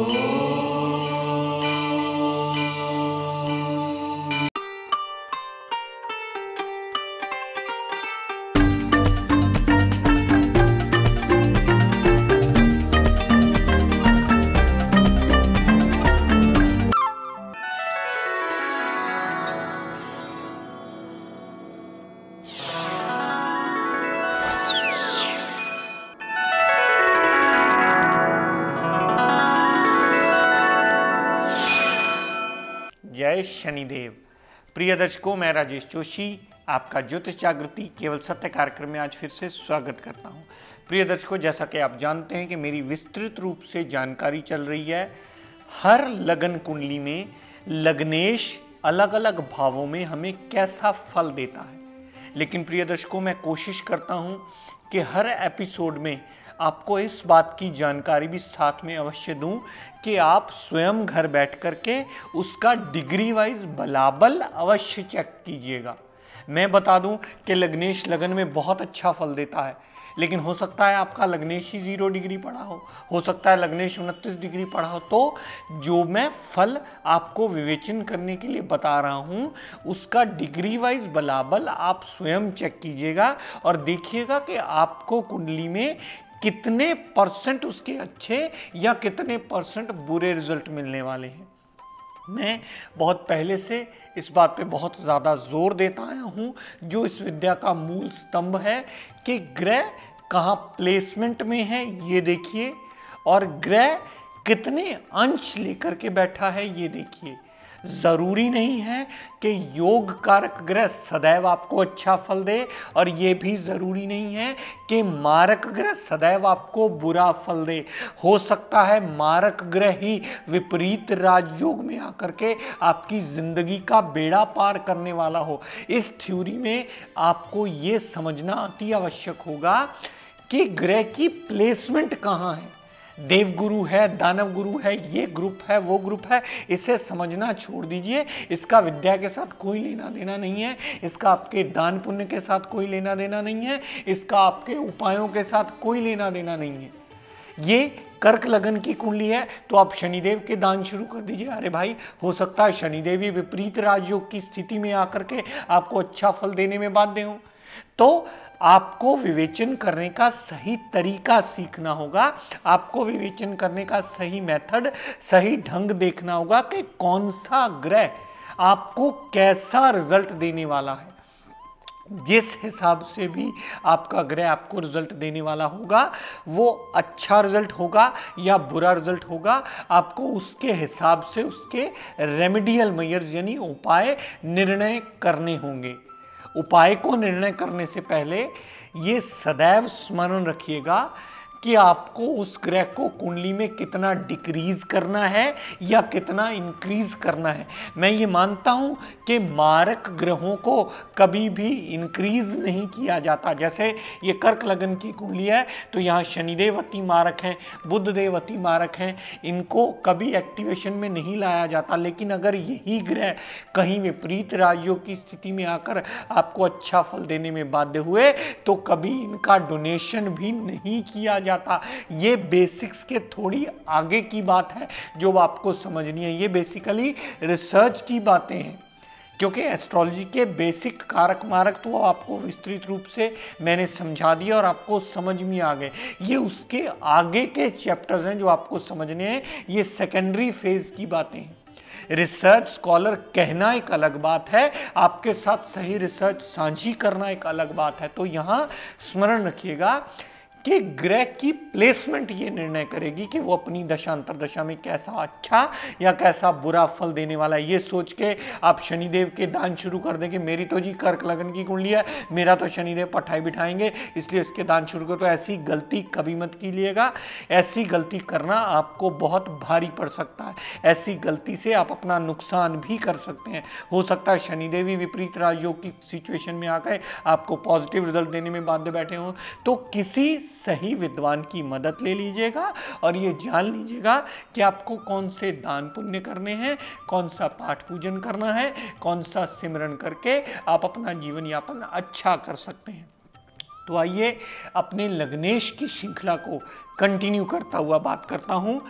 जय शनिदेव। प्रिय दर्शकों, मैं राजेश जोशी आपका ज्योतिष जागृति केवल सत्य कार्यक्रम में आज फिर से स्वागत करता हूं। प्रिय दर्शकों, जैसा कि आप जानते हैं कि मेरी विस्तृत रूप से जानकारी चल रही है हर लगन कुंडली में लग्नेश अलग अलग भावों में हमें कैसा फल देता है। लेकिन प्रिय दर्शकों, मैं कोशिश करता हूं कि हर एपिसोड में आपको इस बात की जानकारी भी साथ में अवश्य दूं कि आप स्वयं घर बैठ करके उसका डिग्री वाइज बलाबल अवश्य चेक कीजिएगा। मैं बता दूं कि लग्नेश लगन में बहुत अच्छा फल देता है, लेकिन हो सकता है आपका लग्नेश ही 0 डिग्री पड़ा हो सकता है लग्नेश 29 डिग्री पड़ा हो। तो जो मैं फल आपको विवेचन करने के लिए बता रहा हूं उसका डिग्री वाइज बलाबल आप स्वयं चेक कीजिएगा और देखिएगा कि आपको कुंडली में कितने परसेंट उसके अच्छे या कितने परसेंट बुरे रिजल्ट मिलने वाले हैं। मैं बहुत पहले से इस बात पे बहुत ज़्यादा जोर देता आया हूँ, जो इस विद्या का मूल स्तंभ है कि ग्रह कहाँ प्लेसमेंट में है ये देखिए, और ग्रह कितने अंश लेकर के बैठा है ये देखिए। ज़रूरी नहीं है कि योग कारक ग्रह सदैव आपको अच्छा फल दे, और ये भी ज़रूरी नहीं है कि मारक ग्रह सदैव आपको बुरा फल दे। हो सकता है मारक ग्रह ही विपरीत राजयोग में आकर के आपकी ज़िंदगी का बेड़ा पार करने वाला हो। इस थ्योरी में आपको ये समझना अति आवश्यक होगा कि ग्रह की प्लेसमेंट कहाँ है। देवगुरु है, दानव गुरु है, ये ग्रुप है, वो ग्रुप है, इसे समझना छोड़ दीजिए। इसका विद्या के साथ कोई लेना देना नहीं है, इसका आपके दान पुण्य के साथ कोई लेना देना नहीं है, इसका आपके उपायों के साथ कोई लेना देना नहीं है। ये कर्क लगन की कुंडली है तो आप शनिदेव के दान शुरू कर दीजिए। अरे भाई, हो सकता है शनिदेव ही विपरीत राजयोग की स्थिति में आकर के आपको अच्छा फल देने में बाध्य हो। तो आपको विवेचन करने का सही तरीका सीखना होगा, आपको विवेचन करने का सही मेथड, सही ढंग देखना होगा कि कौन सा ग्रह आपको कैसा रिजल्ट देने वाला है। जिस हिसाब से भी आपका ग्रह आपको रिजल्ट देने वाला होगा वो अच्छा रिजल्ट होगा या बुरा रिजल्ट होगा, आपको उसके हिसाब से उसके रेमेडियल मेजर्स यानी उपाय निर्णय करने होंगे। उपाय को निर्णय करने से पहले ये सदैव स्मरण रखिएगा कि आपको उस ग्रह को कुंडली में कितना डिक्रीज करना है या कितना इंक्रीज करना है। मैं ये मानता हूँ कि मारक ग्रहों को कभी भी इंक्रीज नहीं किया जाता। जैसे ये कर्क लगन की कुंडली है तो यहाँ शनिदेव अति मारक हैं, बुध देव अति मारक हैं, इनको कभी एक्टिवेशन में नहीं लाया जाता। लेकिन अगर यही ग्रह कहीं विपरीत राजयोग की स्थिति में आकर आपको अच्छा फल देने में बाध्य हुए तो कभी इनका डोनेशन भी नहीं किया जाता। ये बेसिक्स के थोड़ी आगे की बात है जो आपको समझनी है। ये बेसिकली रिसर्च की बातें हैं, क्योंकि एस्ट्रोलॉजी के बेसिक कारक मारक तो आपको विस्तृत रूप से मैंने समझा दिया और आपको समझ में आ गए। ये उसके आगे के चैप्टर्स हैं जो आपको समझने हैं, ये सेकेंडरी फेज की बातें हैं। रिसर्च स्कॉलर कहना एक अलग बात है, आपके साथ सही रिसर्च साझी करना एक अलग बात है। तो यहाँ स्मरण रखिएगा कि ग्रह की प्लेसमेंट ये निर्णय करेगी कि वो अपनी दशा अंतर दशा में कैसा अच्छा या कैसा बुरा फल देने वाला है। ये सोच के आप शनिदेव के दान शुरू कर देंगे, मेरी तो जी कर्क लगन की कुंडली है, मेरा तो शनिदेव पठाई बिठाएंगे इसलिए इसके दान शुरू करो, तो ऐसी गलती कभी मत कीजिएगा। ऐसी गलती करना आपको बहुत भारी पड़ सकता है, ऐसी गलती से आप अपना नुकसान भी कर सकते हैं। हो सकता है शनिदेव ही विपरीत राजयोग की सिचुएशन में आकर आपको पॉजिटिव रिजल्ट देने में बाध्य बैठे हों। तो किसी सही विद्वान की मदद ले लीजिएगा और ये जान लीजिएगा कि आपको कौन से दान पुण्य करने हैं, कौन सा पाठ पूजन करना है, कौन सा सिमरन करके आप अपना जीवन यापन अच्छा कर सकते हैं। तो आइए अपने लग्नेश की श्रृंखला को कंटिन्यू करता हुआ बात करता हूं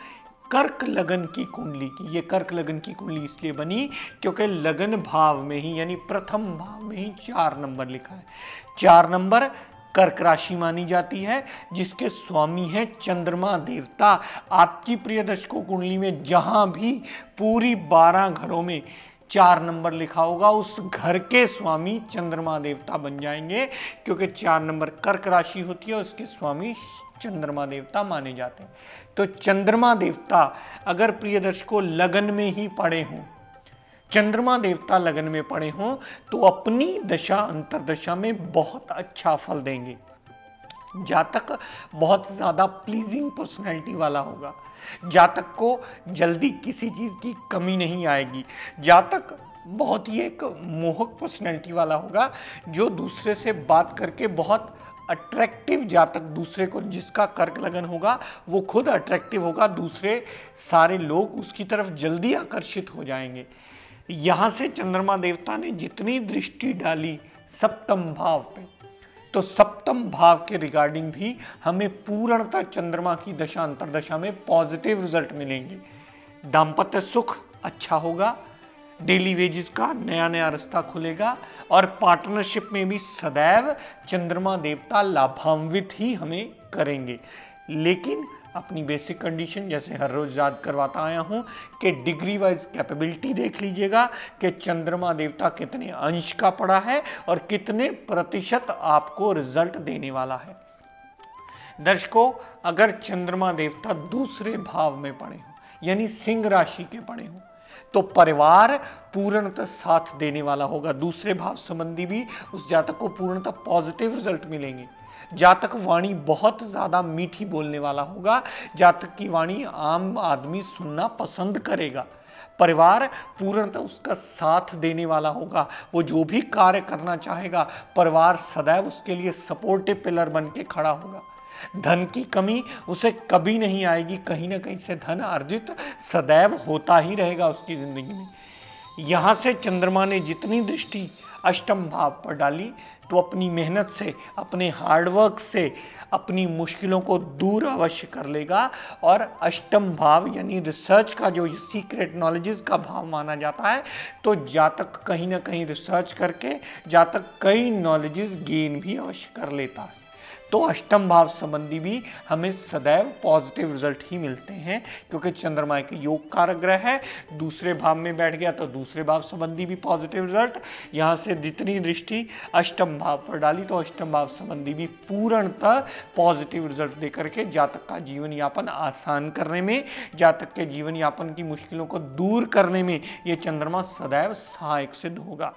कर्क लगन की कुंडली की। ये कर्क लगन की कुंडली इसलिए बनी क्योंकि लगन भाव में ही यानी प्रथम भाव में ही 4 नंबर लिखा है। 4 नंबर कर्क राशि मानी जाती है, जिसके स्वामी हैं चंद्रमा देवता। आपकी प्रिय दर्शकों कुंडली में जहां भी पूरी 12 घरों में 4 नंबर लिखा होगा, उस घर के स्वामी चंद्रमा देवता बन जाएंगे, क्योंकि 4 नंबर कर्क राशि होती है, उसके स्वामी चंद्रमा देवता माने जाते हैं। तो चंद्रमा देवता अगर प्रिय दर्शकों लगन में ही पड़े हों, चंद्रमा देवता लगन में पड़े हों, तो अपनी दशा अंतरदशा में बहुत अच्छा फल देंगे। जातक बहुत ज्यादा प्लीजिंग पर्सनैलिटी वाला होगा, जातक को जल्दी किसी चीज की कमी नहीं आएगी, जातक बहुत ही एक मोहक पर्सनैलिटी वाला होगा, जो दूसरे से बात करके बहुत अट्रैक्टिव जातक, दूसरे को, जिसका कर्क लगन होगा वो खुद अट्रैक्टिव होगा, दूसरे सारे लोग उसकी तरफ जल्दी आकर्षित हो जाएंगे। यहां से चंद्रमा देवता ने जितनी दृष्टि डाली सप्तम भाव पे, तो सप्तम भाव के रिगार्डिंग भी हमें पूर्णतः चंद्रमा की दशा अंतरदशा में पॉजिटिव रिजल्ट मिलेंगे। दाम्पत्य सुख अच्छा होगा, डेली वेजेस का नया नया रास्ता खुलेगा, और पार्टनरशिप में भी सदैव चंद्रमा देवता लाभान्वित ही हमें करेंगे। लेकिन अपनी बेसिक कंडीशन, जैसे हर रोज याद करवाता आया हूं, कि डिग्री वाइज कैपेबिलिटी देख लीजिएगा कि चंद्रमा देवता कितने अंश का पड़ा है और कितने प्रतिशत आपको रिजल्ट देने वाला है। दर्शकों, अगर चंद्रमा देवता दूसरे भाव में पड़े हो यानी सिंह राशि के पड़े हो, तो परिवार पूर्णतः साथ देने वाला होगा। दूसरे भाव संबंधी भी उस जातक को पूर्णतः पॉजिटिव रिजल्ट मिलेंगे। जातक वाणी बहुत ज्यादा मीठी बोलने वाला होगा, जातक की वाणी आम आदमी सुनना पसंद करेगा। परिवार पूर्णतः उसका साथ देने वाला होगा, वो जो भी कार्य करना चाहेगा परिवार सदैव उसके लिए सपोर्टिव पिलर बन के खड़ा होगा। धन की कमी उसे कभी नहीं आएगी, कहीं ना कहीं से धन अर्जित सदैव होता ही रहेगा उसकी जिंदगी में। यहां से चंद्रमा ने जितनी दृष्टि अष्टम भाव पर डाली, तो अपनी मेहनत से, अपने हार्डवर्क से अपनी मुश्किलों को दूर अवश्य कर लेगा। और अष्टम भाव यानी रिसर्च का जो सीक्रेट नॉलेजेस का भाव माना जाता है, तो जातक कहीं ना कहीं रिसर्च करके जातक कई नॉलेजेस गेन भी अवश्य कर लेता है। तो अष्टम भाव संबंधी भी हमें सदैव पॉजिटिव रिजल्ट ही मिलते हैं, क्योंकि चंद्रमा एक योग कारक ग्रह है, दूसरे भाव में बैठ गया तो दूसरे भाव संबंधी भी पॉजिटिव रिजल्ट। यहाँ से जितनी दृष्टि अष्टम भाव पर डाली, तो अष्टम भाव संबंधी भी पूर्णतः पॉजिटिव रिजल्ट देकर के जातक का जीवन यापन आसान करने में, जातक के जीवन यापन की मुश्किलों को दूर करने में ये चंद्रमा सदैव सहायक सिद्ध होगा।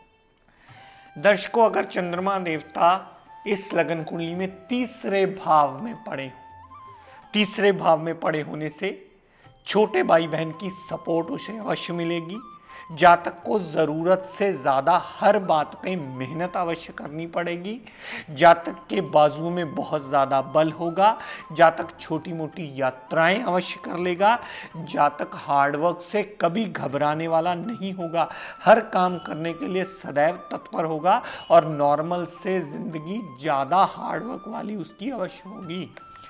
दर्शकों, अगर चंद्रमा देवता इस लगन कुंडली में तीसरे भाव में पड़े हो, तीसरे भाव में पड़े होने से छोटे भाई बहन की सपोर्ट उसे अवश्य मिलेगी। जातक को जरूरत से ज्यादा हर बात पे मेहनत अवश्य करनी पड़ेगी। जातक के बाजुओं में बहुत ज्यादा बल होगा, जातक छोटी मोटी यात्राएं अवश्य कर लेगा, जातक हार्डवर्क से कभी घबराने वाला नहीं होगा, हर काम करने के लिए सदैव तत्पर होगा, और नॉर्मल से जिंदगी ज्यादा हार्डवर्क वाली उसकी अवश्य होगी।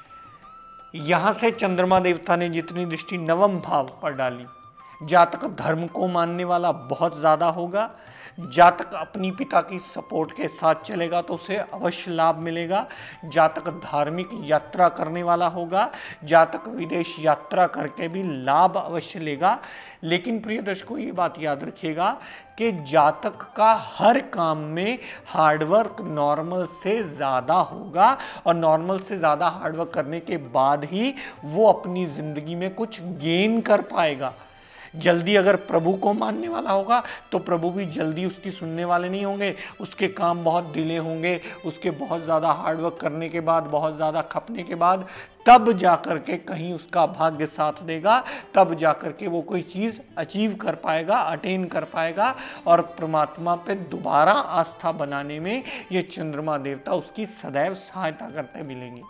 यहां से चंद्रमा देवता ने जितनी दृष्टि नवम भाव पर डाली, जातक धर्म को मानने वाला बहुत ज्यादा होगा, जातक अपनी पिता की सपोर्ट के साथ चलेगा तो उसे अवश्य लाभ मिलेगा। जातक धार्मिक यात्रा करने वाला होगा, जातक विदेश यात्रा करके भी लाभ अवश्य लेगा। लेकिन प्रिय दर्शकों, ये बात याद रखिएगा कि जातक का हर काम में हार्डवर्क नॉर्मल से ज़्यादा होगा, और नॉर्मल से ज़्यादा हार्डवर्क करने के बाद ही वो अपनी ज़िंदगी में कुछ गेन कर पाएगा। जल्दी अगर प्रभु को मानने वाला होगा तो प्रभु भी जल्दी उसकी सुनने वाले नहीं होंगे, उसके काम बहुत डिले होंगे, उसके बहुत ज़्यादा हार्डवर्क करने के बाद, बहुत ज़्यादा खपने के बाद तब जाकर के कहीं उसका भाग्य साथ देगा, तब जाकर के वो कोई चीज़ अचीव कर पाएगा, अटेन कर पाएगा, और परमात्मा पे दोबारा आस्था बनाने में ये चंद्रमा देवता उसकी सदैव सहायता करते मिलेंगे।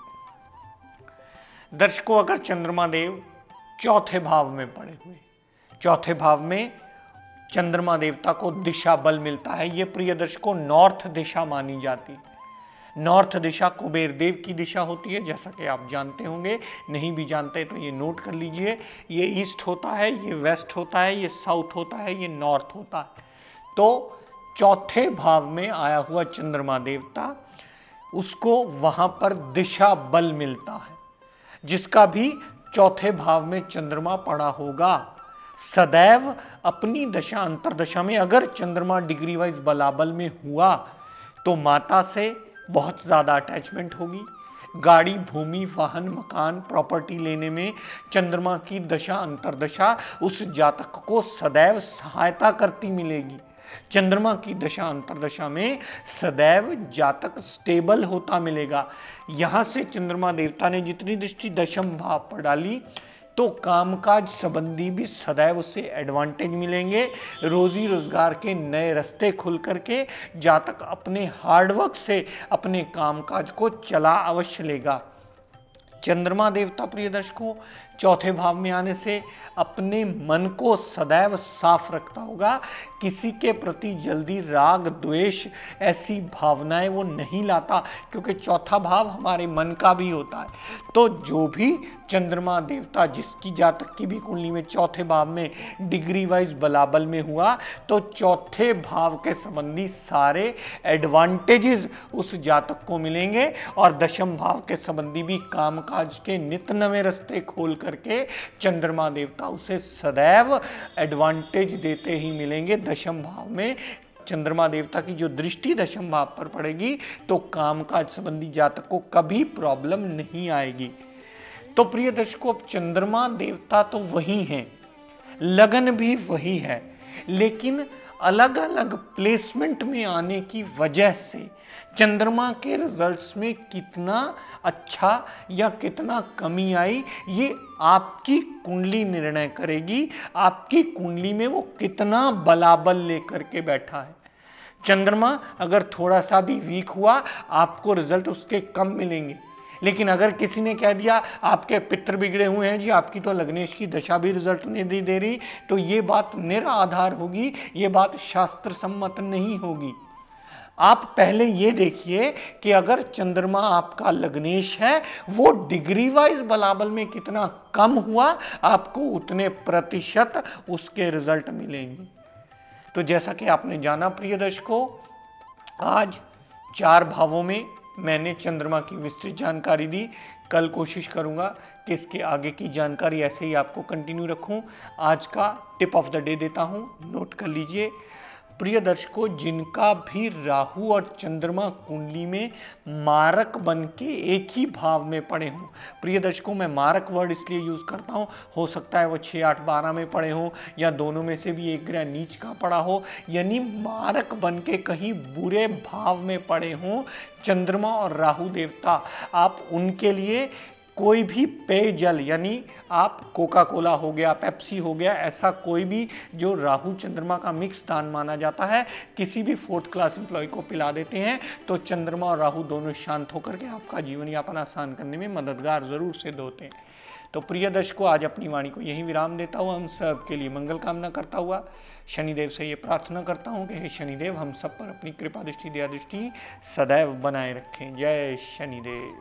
दर्शकों, अगर चंद्रमा देव चौथे भाव में पड़े हुए, चौथे भाव में चंद्रमा देवता को दिशा बल मिलता है, ये प्रिय दर्शकों नॉर्थ दिशा मानी जाती है। नॉर्थ दिशा कुबेर देव की दिशा होती है, जैसा कि आप जानते होंगे, नहीं भी जानते तो ये नोट कर लीजिए। ये ईस्ट होता है, ये वेस्ट होता है, ये साउथ होता है, ये नॉर्थ होता है। तो चौथे भाव में आया हुआ चंद्रमा देवता, उसको वहां पर दिशा बल मिलता है। जिसका भी चौथे भाव में चंद्रमा पड़ा होगा, सदैव अपनी दशा अंतरदशा में अगर चंद्रमा डिग्री वाइज बलाबल में हुआ तो माता से बहुत ज़्यादा अटैचमेंट होगी। गाड़ी, भूमि, वाहन, मकान, प्रॉपर्टी लेने में चंद्रमा की दशा अंतरदशा उस जातक को सदैव सहायता करती मिलेगी। चंद्रमा की दशा अंतरदशा में सदैव जातक स्टेबल होता मिलेगा। यहां से चंद्रमा देवता ने जितनी दृष्टि दशम भाव पर डाली तो कामकाज संबंधी भी सदैव उसे एडवांटेज मिलेंगे। रोजी रोजगार के नए रास्ते खुल करके जातक अपने हार्डवर्क से अपने कामकाज को चला अवश्य लेगा। चंद्रमा देवता प्रिय दर्शकों चौथे भाव में आने से अपने मन को सदैव साफ रखता होगा। किसी के प्रति जल्दी राग, द्वेष, ऐसी भावनाएं वो नहीं लाता, क्योंकि चौथा भाव हमारे मन का भी होता है। तो जो भी चंद्रमा देवता जिसकी जातक की भी कुंडली में चौथे भाव में डिग्री वाइज बलाबल में हुआ, तो चौथे भाव के संबंधी सारे एडवांटेजेस उस जातक को मिलेंगे। और दशम भाव के संबंधी भी कामकाज के नित नवे रास्ते खोल करके चंद्रमा देवता उसे सदैव एडवांटेज देते ही मिलेंगे। दशम भाव में चंद्रमा देवता की जो दृष्टि दशम भाव पर पड़ेगी तो कामकाज संबंधी जातक को कभी प्रॉब्लम नहीं आएगी। तो प्रिय दर्शकों, अब चंद्रमा देवता तो वही हैं, लगन भी वही है, लेकिन अलग अलग प्लेसमेंट में आने की वजह से चंद्रमा के रिजल्ट्स में कितना अच्छा या कितना कमी आई, ये आपकी कुंडली निर्णय करेगी। आपकी कुंडली में वो कितना बलाबल लेकर के बैठा है। चंद्रमा अगर थोड़ा सा भी वीक हुआ, आपको रिजल्ट उसके कम मिलेंगे। लेकिन अगर किसी ने कह दिया आपके पितृ बिगड़े हुए हैं जी, आपकी तो लग्नेश की दशा भी रिजल्ट नहीं दे रही, तो ये बात निराधार होगी, ये बात शास्त्र सम्मत नहीं होगी। आप पहले ये देखिए कि अगर चंद्रमा आपका लग्नेश है, वो डिग्री वाइज बलाबल में कितना कम हुआ, आपको उतने प्रतिशत उसके रिजल्ट मिलेंगे। तो जैसा कि आपने जाना प्रिय दर्शकों, आज 4 भावों में मैंने चंद्रमा की विस्तृत जानकारी दी। कल कोशिश करूंगा कि इसके आगे की जानकारी ऐसे ही आपको कंटिन्यू रखूं। आज का टिप ऑफ द डे देता हूं, नोट कर लीजिए। प्रिय दर्शकों, जिनका भी राहु और चंद्रमा कुंडली में मारक बन के एक ही भाव में पड़े हों, प्रिय दर्शकों मैं मारक वर्ड इसलिए यूज करता हूं, हो सकता है वो 6, 8, 12 में पड़े हों या दोनों में से भी एक ग्रह नीच का पड़ा हो, यानी मारक बन के कहीं बुरे भाव में पड़े हों चंद्रमा और राहु देवता, आप उनके लिए कोई भी पेयजल, यानी आप कोका कोला हो गया, पेप्सी हो गया, ऐसा कोई भी जो राहु चंद्रमा का मिक्स दान माना जाता है, किसी भी 4th क्लास एम्प्लॉय को पिला देते हैं तो चंद्रमा और राहु दोनों शांत होकर के आपका जीवन यापन आसान करने में मददगार जरूर सिद्ध होते हैं। तो प्रिय दर्शकों, आज अपनी वाणी को यही विराम देता हुआ हम सब के लिए मंगल कामना करता हुआ शनिदेव से ये प्रार्थना करता हूँ कि हे शनिदेव हम सब पर अपनी कृपा दृष्टि, दया दृष्टि सदैव बनाए रखें। जय शनिदेव।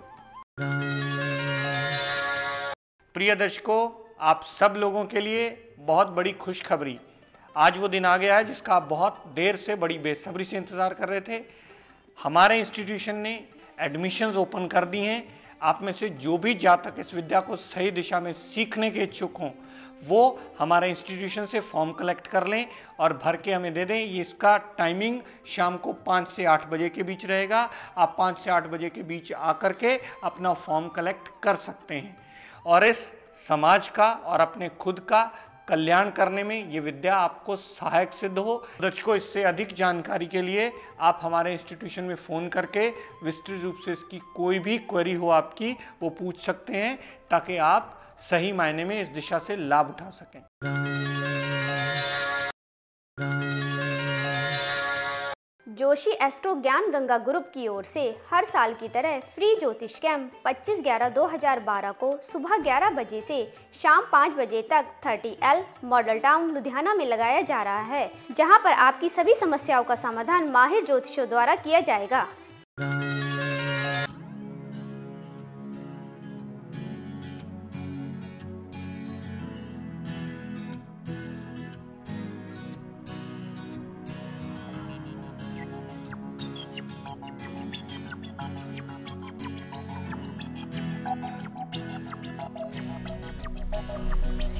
प्रिय दर्शकों, आप सब लोगों के लिए बहुत बड़ी खुशखबरी, आज वो दिन आ गया है जिसका आप बहुत देर से बड़ी बेसब्री से इंतजार कर रहे थे। हमारे इंस्टीट्यूशन ने एडमिशन्स ओपन कर दी हैं। आप में से जो भी जातक इस विद्या को सही दिशा में सीखने के इच्छुक हों, वो हमारे इंस्टीट्यूशन से फॉर्म कलेक्ट कर लें और भर के हमें दे दें। ये इसका टाइमिंग शाम को 5 से 8 बजे के बीच रहेगा। आप 5 से 8 बजे के बीच आकर के अपना फॉर्म कलेक्ट कर सकते हैं और इस समाज का और अपने खुद का कल्याण करने में ये विद्या आपको सहायक सिद्ध हो। दर्शकों, इससे अधिक जानकारी के लिए आप हमारे इंस्टीट्यूशन में फ़ोन करके विस्तृत रूप से इसकी कोई भी क्वेरी हो आपकी, वो पूछ सकते हैं ताकि आप सही मायने में इस दिशा से लाभ उठा सकें। जोशी एस्ट्रो ज्ञान गंगा ग्रुप की ओर से हर साल की तरह फ्री ज्योतिष कैंप 25/11/2012 को सुबह 11 बजे से शाम 5 बजे तक 30L मॉडल टाउन लुधियाना में लगाया जा रहा है, जहां पर आपकी सभी समस्याओं का समाधान माहिर ज्योतिषों द्वारा किया जाएगा। है।